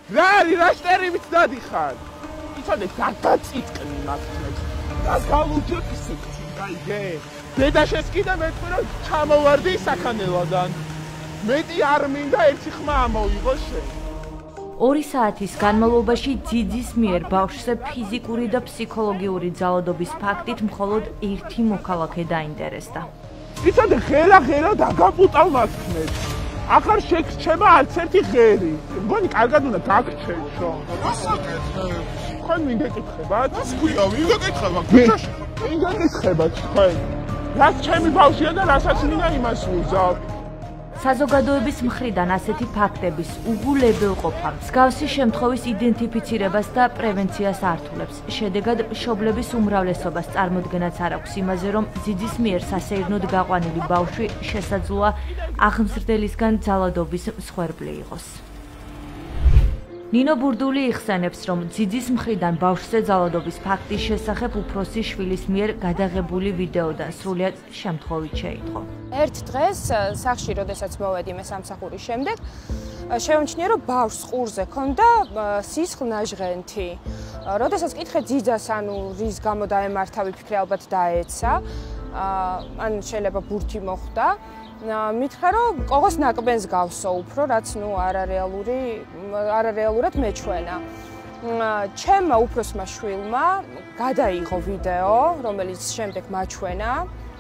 რა არის რა შტერივით დადიხარ იცოდე გადაწიწკნი მაგნებს და გავუჯებ ისეთი გაიგე დედა შესკიდა მეტყვი რომ ჩამოვარდი საქანელოდან მეტი არ მინდა ერთი ხმა ამოვიღო შენ 2 საათის განმავლობაში ძიძის მიერ ბავშვზე ფიზიკური და ფსიქოლოგიური ძალადობის ფაქტით მხოლოდ ერთი მოქალაქე დაინტერესდა. იცოდე ღერა დაგაპუტავ მაგნებს ახარ შეგრჩება არც ერთი ღერი მგონი კარგად უნდა გაგრჩენო თქვენ მინდა ეკითხებათ ეს ქვია ვინ ეკითხება ქუჩაში ვინ ეკითხებათ თქვენ რაც ჩემი ბავშვია და რასაც მინდა იმას ვუზავ საზოგადოების მხრიდან ასეთი ფაქტების უგულებელყოფა მსგავსი შემთხვევის იდენტიფიცირებას და პრევენციას ართულებს. შედეგად მშობლების უმრავლესობას წარმოდგენაც არ აქვს იმაზე, რომ ძიძის მიერ სასეირნოდ გაყვანილი ბავშვი შესაძლოა აღმზრდელისგან ძალადობის მსხვერპლი იყოს. ნინო ბურდული იხსენებს, რომ ძიძის მხრიდან ბავშვზე ძალადობის ფაქტის შესახებ უფროსი შვილის მიერ გადაღებული ვიდეოდან სრულიად შემთხვევით შეიტყო. ერთ დღეს სახლში, როდესაც მოვედი მე სამსახურის შემდეგ, შევამჩნია, რომ ბავშვს ყურზე ჰქონდა სისხლნაჟღენთი. როდესაც კითხე ძიძას, ანუ რის გამო დაემართა, ვიფიქრე ალბათ დაეცა, ან შეიძლება ბურთი მოხვდა. მითხრა, რომ ყოღოს ნაკბენს გავსო უფრო, რაც ნუ არარეალურად მეჩვენა. ჩემმა უფროსმა შვილმა გადაიღო ვიდეო, რომელიც შემდეგ მაჩვენა.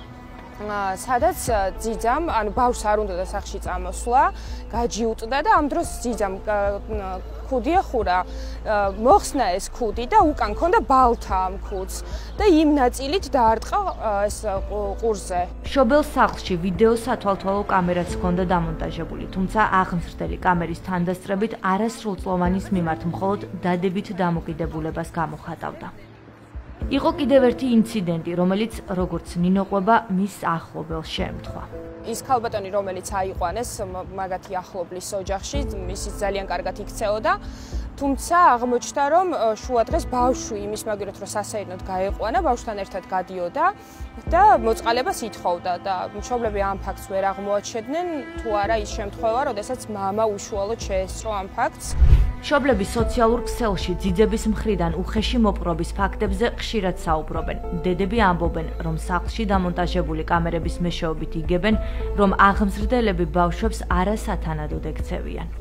სადაც ძიძამ, ანუ ბავშვს არ უნდა და სახლში წამოსვლა, გაჯიუტდა და ამ დროს ძიძამ ქუდი ახურა, მოხსნა ეს ქუდი და უკან ქონდა ბალთა ამ ქუდს და იმ ნაწილით დაარტყა ეს ყურზე. მშობელ სახლში ვიდეო სათვალთვალო კამერაც ჰქონდა დამონტაჟებული, თუმცა აღმზრდელი კამერის თანდასწრებით არასრულწლოვანის მიმართ მხოლოდ დადებით დამოკიდებულებას გამოხატავდა. იყო კიდევ ერთი ინციდენტი, რომელიც როგორც ნინო ყვება, მის ახლობელს შეემთხვა. ის ქალბატონი, რომელიც აიყვანეს მაგათი ახლობლის ოჯახში, ისიც ძალიან კარგად იქცეოდა, თუმცა აღმოჩნდა, რომ შუადღეს ბავშვი იმის მაგერად რომ სასეირნოდ გაეყვანა, ბავშვთან ერთად გადიოდა და მოწყალებას ითხოვდა და მშობლები ამ ფაქტს ვერ აღმოაჩენდნენ, თუ არა ის შემთხვევა, როდესაც მამა უშუალოდ შეესწრო ამ ფაქტს. მშობლები სოციალურ ქსელში ძიძების მხრიდან უხეში მოპყრობის ფაქტებზე ხშირად საუბრობენ. დედები ამბობენ, რომ სახლში დამონტაჟებული კამერების მეშვეობით იგებენ, რომ აღმზრდელები ბავშვებს არასათანადოდ ექცევიან.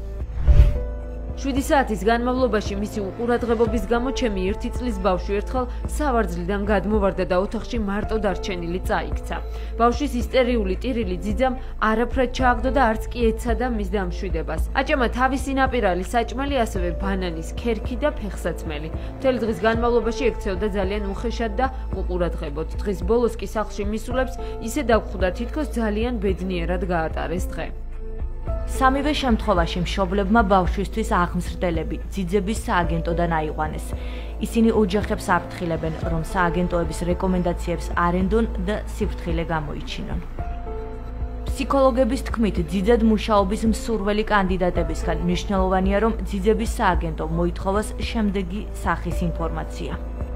7 საათის განმავლობაში მისი უყურადღებობის გამო ჩემი 1 წლის ბავშვი ერთხელ სავარძლიდან გადმოვარდა და ოთახში მარტო დარჩენილი წაიქცა. ბავშვის ისტერიული ტირილი ძიძამ არაფრად ჩააგდო და არც კი ეცადა მის დამშვიდებას. აჭამა თავისი ნაპირალი საჭმელი, ასევე ბანანის ქერქი და ფეხსაცმელი. მთელი დღის განმავლობაში ექცეოდა ძალიან უხეშად და უყურადღებოდ. დღის ბოლოს კი სახლში მისულებს ისე დაგხვდა, თითქოს ძალიან ბედნიერად გაატარეს დღე. სამივე შემთხვევაში მშობლებმა ბავშვისთვის აღმზრდელები ძიძების სააგენტოდან აიყვანეს. ისინი ოჯახებს აფრთხილებენ, რომ სააგენტოების რეკომენდაციებს არ ენდონ და სიფრთხილე გამოიჩინონ. ფსიქოლოგების თქმით, ძიძად მუშაობის მსურველი კანდიდატებისგან მნიშვნელოვანია, რომ ძიძების სააგენტო მოითხოვოს შემდეგი სახის ინფორმაცია.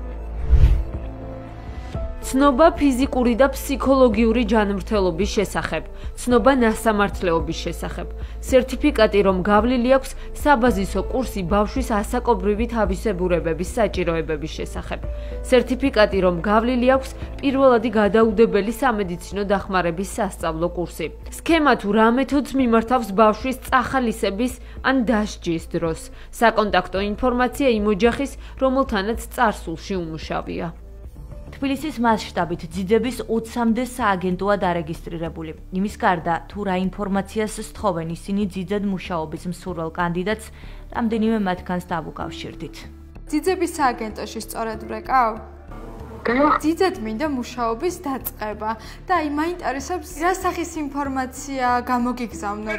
ცნობა ფიზიკური და ფსიქოლოგიური ჯანმრთელობის შესახებ, ცნობა ნასამართლეობის შესახებ, სერტიფიკატი, რომ გავლილი აქვს საბაზისო კურსი ბავშვის ასაკობრივი თავისებურებების საჭიროებების შესახებ, სერტიფიკატი, რომ გავლილი აქვს პირველადი გადაუდებელი სამედიცინო დახმარების სასწავლო კურსი. სქემა თუ რა მეთოდს მიმართავს ბავშვის წახალისების ან დასჯის დროს, საკონტაქტო ინფორმაცია იმ ოჯახის, რომელთანაც წარსულში უმუშავია. თბილისის მასშტაბით ძიძების 20-მდე სააგენტოა დარეგისტრირებული. იმის გარდა, თუ რა ინფორმაციას სთხოვენ ისინი ძიძად მუშაობის მსურველ კანდიდატს, რამდენიმე მათგანს დავუკავშირდით. ძიძების სააგენტოში სწორედ ვრეკავ? ძიძად მინდა მუშაობის დაწყება და აი მაინტერესებს რა სახის ინფორმაცია გამოგიგზავნოთ.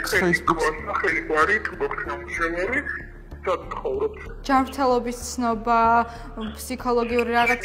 ჯანმრთელობის ცნობა, ფსიქოლოგიური რაღაც.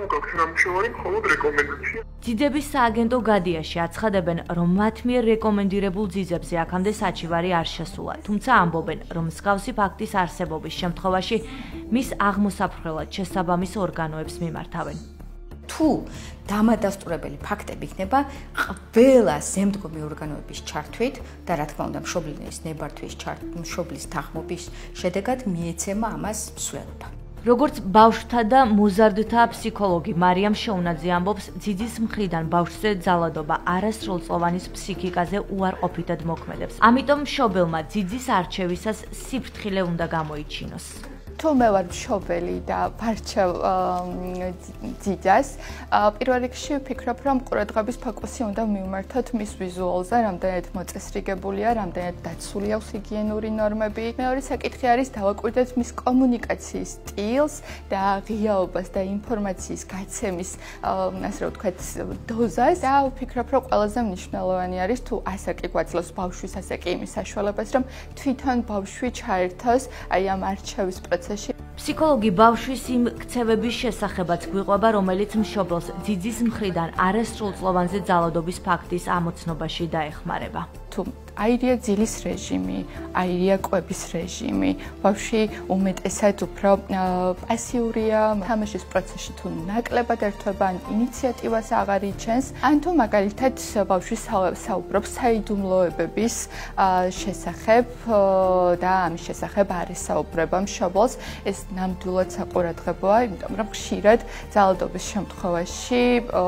ძიძების სააგენტო გადიაში აცხადებენ, რომ მათ მიერ რეკომენდირებულ ძიძებზე აქამდე საჩივარი არ შესულა, თუმცა ამბობენ, რომ მსგავსი ფაქტის არსებობის შემთხვევაში მის აღმოსაფრთხელად შესაბამის ორგანოებს მიმართავენ. თუ დამადასტურებელი ფაქტები იქნება ყველა ზემდგომი ორგანოების ჩართვით და რა თქმა უნდა მშობლის ნებართვის მშობლის თანხმობის შედეგად მიეცემა ამას მსვლელობა. როგორც ბავშვთა და მოზარდთა ფსიქოლოგი მარიამ შეუნაძე ამბობს, ძიძის მხრიდან ბავშვზე ძალადობა არასრულწლოვანის ფსიქიკაზე უარყოფითად მოქმედებს. ამიტომ მშობელმა ძიძის არჩევისას სიფრთხილე უნდა გამოიჩინოს. თუ მე ვარ მშობელი და ვარჩევ ძიძას, პირველ რიგში ვფიქრობ, რომ ყურადღების ფოკუსი უნდა მივმართოთ მის ვიზუალზე, რამდენად მოწესრიგებულია, რამდენად დაცული აქვს ჰიგიენური ნორმები. მეორე საკითხი არის დავაკვირდეთ მის კომუნიკაციის სტილს და ღიაობას და ინფორმაციის გაცემის, ასე ვთქვათ, დოზას და ვფიქრობ, რომ ყველაზე მნიშვნელოვანი არის თუ ასაკი გვაძლევს ბავშვის ასაკი იმის საშუალებას, რომ თვითონ ბავშვი ჩაერთოს აი ამ არჩევის პროცესში. ფსიქოლოგი ბავშვის იმ ქცევების შესახებაც გვიყვება, რომელიც მშობელს ძიძის მხრიდან არასრულწლოვანზე ძალადობის ფაქტის ამოცნობაში დაეხმარება. თუ აირია ძილის რეჟიმი, აირია კვების რეჟიმი, ბავშვი უმეტესად უფრო პასიურია, თამაშის პროცესში თუ ნაკლებად ერთვება, ან ინიციატივას აღარ იჩენს, ან თუ მაგალითად ბავშვი საუბრობს საიდუმლოებების შესახებ და ამის შესახებ არ ესაუბრება მშობელს, ეს ნამდვილად საყურადღებოა, იმიტომ რომ ხშირად ძალადობის შემთხვევაში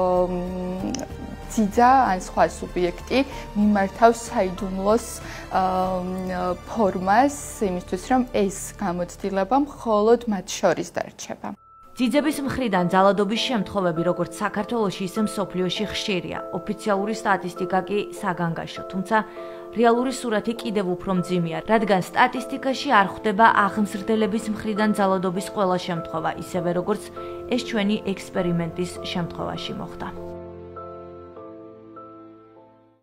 ძიძა ან სხვა სუბიექტი მიმართავს საიდუმლოს ფორმას იმისთვის, რომ ეს გამოცდილება მხოლოდ მათ შორის დარჩება. ძიძების მხრიდან ძალადობის შემთხვევები როგორც საქართველოში, ისე მსოფლიოში ხშირია. ოფიციალური სტატისტიკა კი საგანგაშო, თუმცა რეალური სურათი კიდევ უფრო მძიმეა, რადგან სტატისტიკაში არ ხვდება აღმზრდელების მხრიდან ძალადობის ყველა შემთხვევა, ისევე როგორც ეს ჩვენი ექსპერიმენტის შემთხვევაში მოხდა.